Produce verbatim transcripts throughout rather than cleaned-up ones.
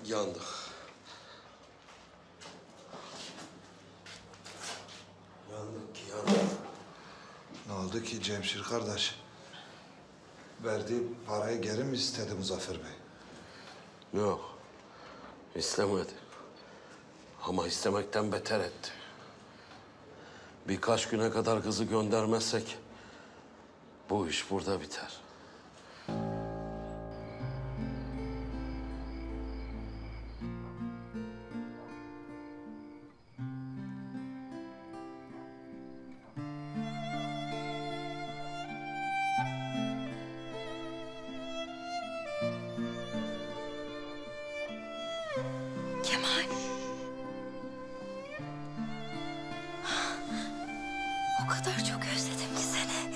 yandık. Yandık ki yandık. Ne oldu ki Cemşir kardeş? Verdiği parayı geri mi istedi Muzaffer Bey? Yok. İstemedi. Ama istemekten beter etti. Birkaç güne kadar kızı göndermezsek bu iş burada biter. Kemal. O kadar çok özledim ki seni.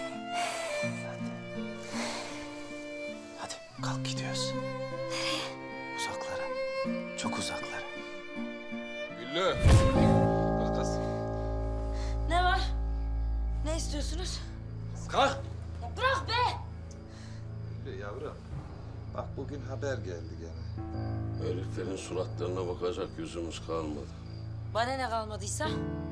Hadi kalk gidiyoruz. Nereye? Uzaklara. Çok uzaklara. Güllü. Kalk kız. Ne var? Ne istiyorsunuz? Kalk. Ya bırak be! Güllü yavrum, bak bugün haber geldi gene. Heriflerin suratlarına bakacak yüzümüz kalmadı. Bana ne kalmadıysa?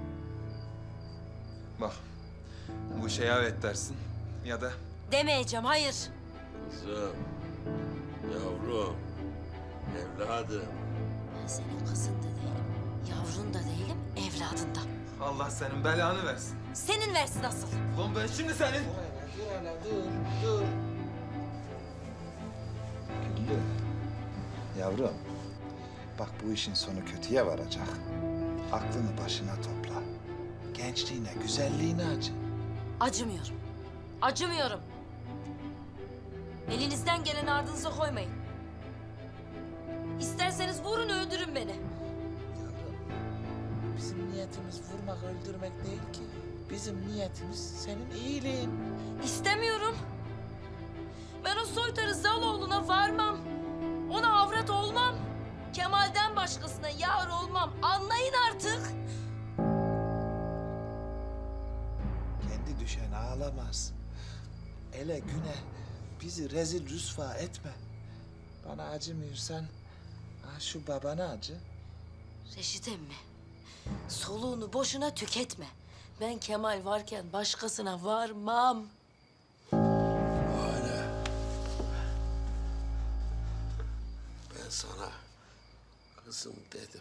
Bak. Bu işe evet dersin. Ya da Demeyeceğim, hayır. Kızım, yavrum, evladım. Ben senin kızın da değilim, yavrun da değilim, evladın da. Allah senin belanı versin. Senin versin asıl. Ulan ben şimdi senin... Dur hele, dur, dur. Güllü, yavrum, bak bu işin sonu kötüye varacak. Aklını başına topla. Gençliğine, güzelliğine acı. Acımıyorum. Acımıyorum. Elinizden geleni ardınıza koymayın. İsterseniz vurun, öldürün beni. Yavrum, bizim niyetimiz vurmak, öldürmek değil ki. Bizim niyetimiz senin iyiliğin. İstemiyorum. Ben o soytarı Zaloğlu'na varmam. Ona avrat olmam. Kemal'den başkasına yar olmam. Anlayın artık. Kendi düşen ağlamaz. Ele güne bizi rezil rüsva etme. Bana acımıyorsan ha şu babana acı. Reşit emmi, soluğunu boşuna tüketme. Ben Kemal varken başkasına varmam. Öyle. Ben sana kızım dedim.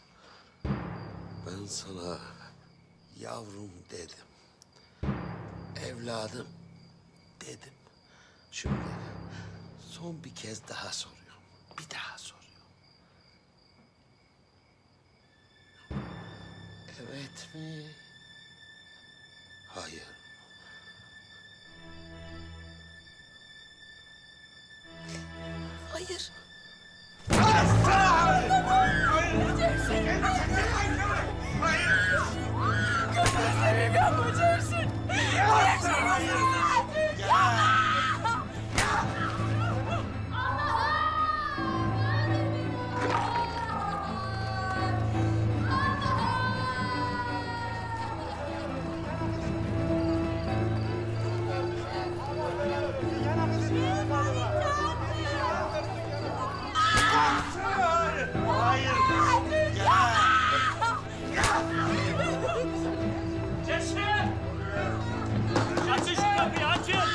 Ben sana yavrum dedim. Evladım dedim. Şimdi son bir kez daha soruyorum. Bir daha soruyorum. Evet mi? Hayır. Hayır. Açın şu kapıyı, açın!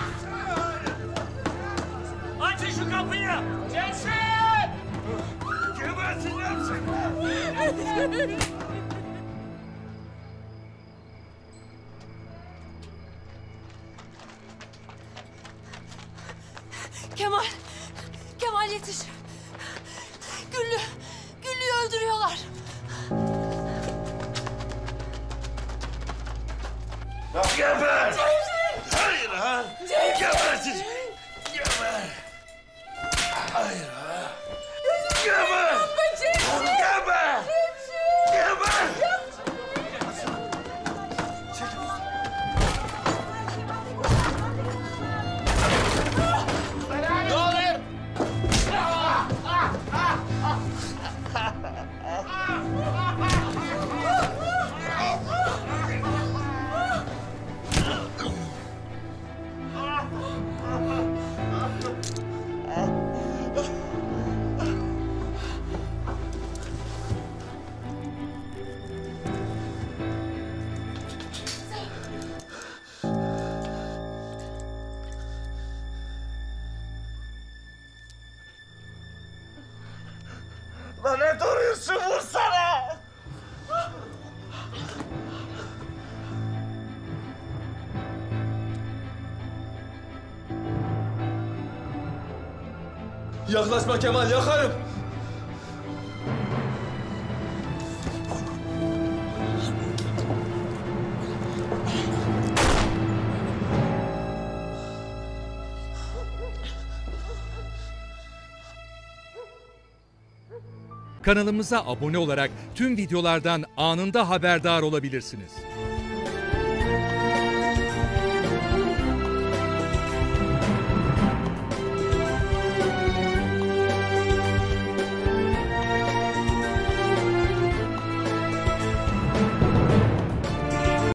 Açın şu kapıyı! Cemşir! Geberteceğim seni! Kemal, Kemal yetiş. Güllü, Güllü'yü öldürüyorlar. Geber! Hayır ha! Gebertin! Geber! Hayır ha! Geber! Geber! Geber! Ne oluyor? Yaklaşma Kemal, yakarım. Kanalımıza abone olarak tüm videolardan anında haberdar olabilirsiniz.